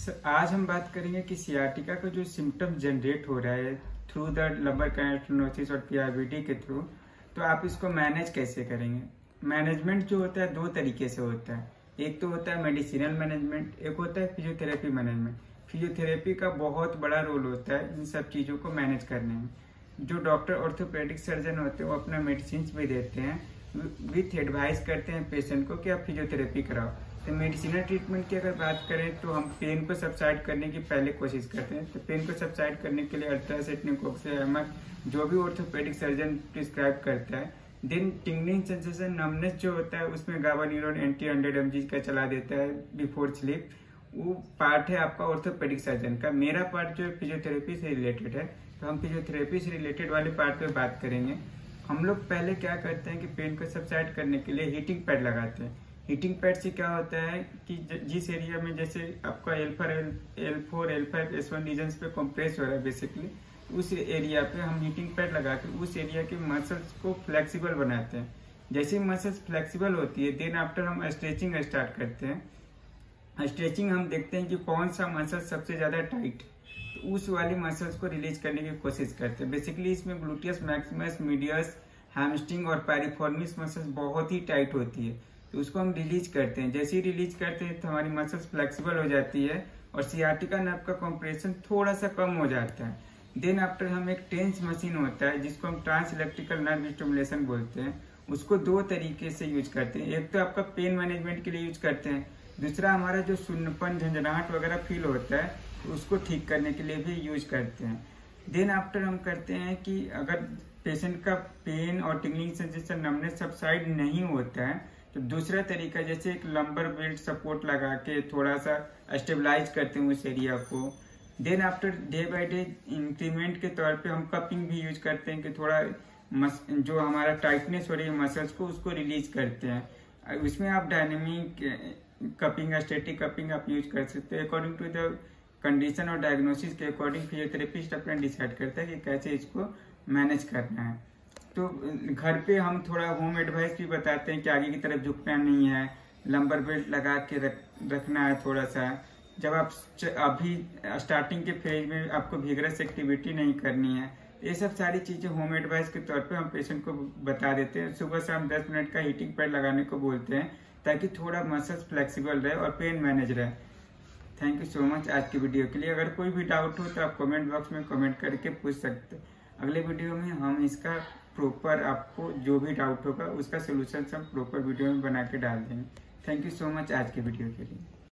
आज हम बात करेंगे कि सियाटिका का जो सिम्टम जनरेट हो रहा है थ्रू द लंबर कैनाल और पीआरबीडी के थ्रू, तो आप इसको मैनेज कैसे करेंगे। मैनेजमेंट जो होता है दो तरीके से होता है, एक तो होता है मेडिसिनल मैनेजमेंट, एक होता है फिजियोथेरेपी मैनेजमेंट। फिजियोथेरेपी का बहुत बड़ा रोल होता है इन सब चीज़ों को मैनेज करने में। जो डॉक्टर ऑर्थोपेडिक सर्जन होते हैं वो अपना मेडिसिन भी देते हैं, विथ एडवाइस करते हैं पेशेंट को कि आप फिजियोथेरेपी कराओ। तो मेडिसिनल ट्रीटमेंट की अगर बात करें तो हम पेन को सबसाइड करने की पहले कोशिश करते हैं। तो पेन को सबसाइड करने के लिए अल्ट्रासेट जो भी ऑर्थोपेडिक सर्जन प्रिस्क्राइब करता है। देन टिंगलिंग सेंसेशन नमनेस जो होता है उसमें गाबान्यूरोन एंटी 100 mg का चला देता है बिफोर स्लीप। वो पार्ट है आपका ऑर्थोपेडिक सर्जन का। मेरा पार्ट जो फिजियोथेरेपी से रिलेटेड है, तो हम फिजियोथेरेपी से रिलेटेड वाले पार्ट पे बात करेंगे। हम लोग पहले क्या करते हैं कि पेन को सबसाइड करने के लिए हीटिंग पैड लगाते हैं। हीटिंग पैड से क्या होता है कि जिस एरिया में जैसे आपका L4, L5, S1 रीजन्स पे कंप्रेस हो रहा है बेसिकली, उस एरिया पे हम हीटिंग पैड लगा के उस एरिया के मसल्स को फ्लेक्सिबल बनाते हैं। जैसे ही मसल्स फ्लेक्सिबल होती है देन आफ्टर हम स्ट्रेचिंग स्टार्ट करते हैं। स्ट्रेचिंग हम देखते हैं कि कौन सा मसल सबसे ज्यादा टाइट, तो उस वाली मसल्स को रिलीज करने की कोशिश करते हैं। बेसिकली इसमें ग्लूटियस मैक्सिमस, मीडियस, हैमस्ट्रिंग और पैरिफॉर्मिस मसल्स बहुत ही टाइट होती है, तो उसको हम रिलीज करते हैं। जैसे ही रिलीज करते हैं तो हमारी मसल्स फ्लेक्सिबल हो जाती है और सियाटिका नर्व का कंप्रेशन थोड़ा सा कम हो जाता है। देन आफ्टर हम एक टेंस मशीन होता है जिसको हम ट्रांस इलेक्ट्रिकल नर्व स्टिमुलेशन बोलते हैं, उसको दो तरीके से यूज करते हैं। एक तो आपका पेन मैनेजमेंट के लिए यूज करते हैं, दूसरा हमारा जो सुन्नपन, झंझनाहट वगैरह फील होता है तो उसको ठीक करने के लिए भी यूज करते हैं। देन आफ्टर हम करते हैं कि अगर पेशेंट का पेन और टिंगलिंग सेंसेशन, नमनेस सबसाइड नहीं होता है तो दूसरा तरीका जैसे एक लंबर बेल्ट सपोर्ट लगा के थोड़ा सा स्टेबलाइज करते हैं उस एरिया को। Then after day by day increment के तौर पे हम कपिंग भी यूज करते हैं कि थोड़ा जो हमारा टाइटनेस हो रही है मसल्स को उसको रिलीज करते हैं। उसमें आप डायनेमिक कपिंग, स्टैटिक कपिंग आप यूज कर सकते हैं। अकॉर्डिंग टू द कंडीशन और डायग्नोसिस के अकॉर्डिंग फिजियोथेरेपिस्ट अपना डिसाइड करता है कि कैसे इसको मैनेज करना है। तो घर पे हम थोड़ा होम एडवाइस भी बताते हैं कि आगे की तरफ झुकना नहीं है, लंबर बेल्ट लगा के रखना है थोड़ा सा। जब आप अभी स्टार्टिंग के फेज में आपको विगरस एक्टिविटी नहीं करनी है, ये सब सारी चीजें होम एडवाइस के तौर पे हम पेशेंट को बता देते हैं। सुबह शाम 10 मिनट का हीटिंग पैड लगाने को बोलते हैं ताकि थोड़ा मसल्स फ्लेक्सिबल रहे और पेन मैनेज रहे। थैंक यू सो मच आज की वीडियो के लिए। अगर कोई भी डाउट हो तो आप कमेंट बॉक्स में कमेंट करके पूछ सकते हैं। अगले वीडियो में हम इसका प्रॉपर, आपको जो भी डाउट होगा उसका सोल्यूशन हम प्रॉपर वीडियो में बना के डाल देंगे। थैंक यू सो मच आज के वीडियो के लिए।